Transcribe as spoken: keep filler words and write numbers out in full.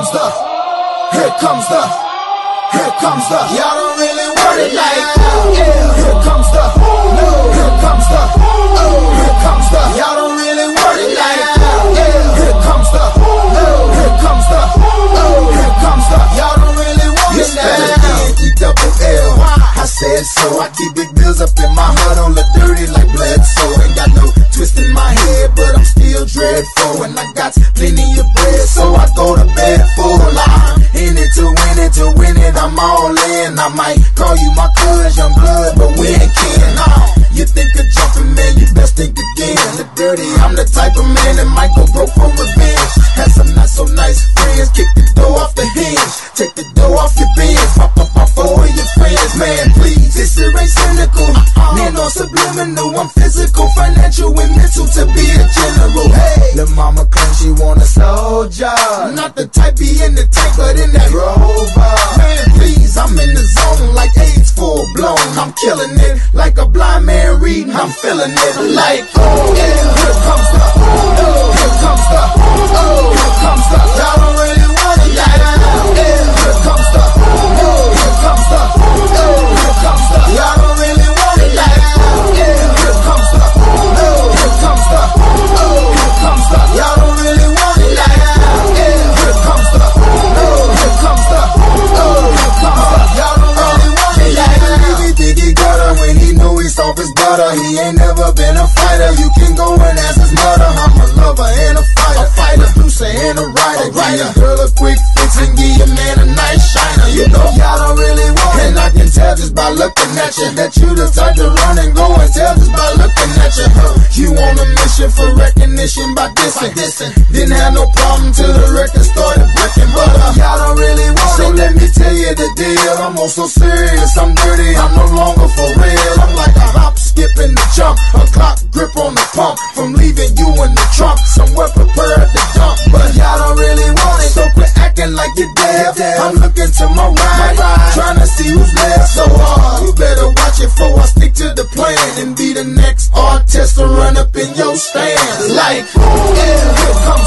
the, here comes the, here comes the, y'all don't really want it like that. Yeah, here comes the, no, here comes the, oh, here comes the, y'all don't really want it like that. Yeah, here comes the, no, here comes the, oh, here comes the, y'all don't really want it like that. E double L, I said so. I keep big bills up in my heart, don't look dirty like blood, so ain't got no twist in my head, but I'm still dreadful, and I got plenty of bread, so I go to bed full. I'm in it to win it, to win it, I'm all in. I might call you my cuz, young blood, but we ain't kin. No, you think of jumping, man, you best think again. Look dirty, I'm the type of man that might go broke for revenge. Had some not so nice friends, kick the door off the hinge, take the door off your bins, pop up off all of your friends, man, please. This shit ain't cynical, man, on subliminal, I'm physical, financial, and mental to be a general. Hey, the mama claims she want a soldier, not the type be in the tank, but in that rover. Man, please, I'm in the zone like AIDS full blown. I'm killing it like a blind man reading. I'm feeling it like, oh yeah, here comes the, oh, here comes the, oh, here comes the, y'all don't really want it like that. Yeah, here comes the, oh, here comes the, oh, here comes the, y'all don't really want it like that. Yeah, here comes the, oh, here comes the, oh, here comes the, y'all don't really want it like that. Yeah, here comes the, oh, here comes the, oh, here comes the, y'all don't really want it like that. He think he got her when he knew he soft as butter. He ain't never been a fighter. You can go and ask his mother. I'm a lover and a fighter, a fighter, producer and a writer. Give a girl a quick fix and give your man a nice shiner. You know y'all don't really want it, and I can tell just by looking at you that you the type to run and go and tell just by looking at you. Huh. You on a mission for recognition by dissing, didn't have no problem till the record started breaking, but uh, y'all don't really want so it. So let me tell you the deal. I'm on so serious, I'm dirty, I'm no longer for real. I'm like a hop, skip, and a jump, a clock grip on the pump, from leaving you in the trunk, somewhere prepared to dump. But y'all don't really want it, so quit acting like you're deaf. I'm looking to my right, trying to see who's left. So hard, you better watch it before I stick to the plan and be the next artist to run up in your stand. Like, yeah, here comes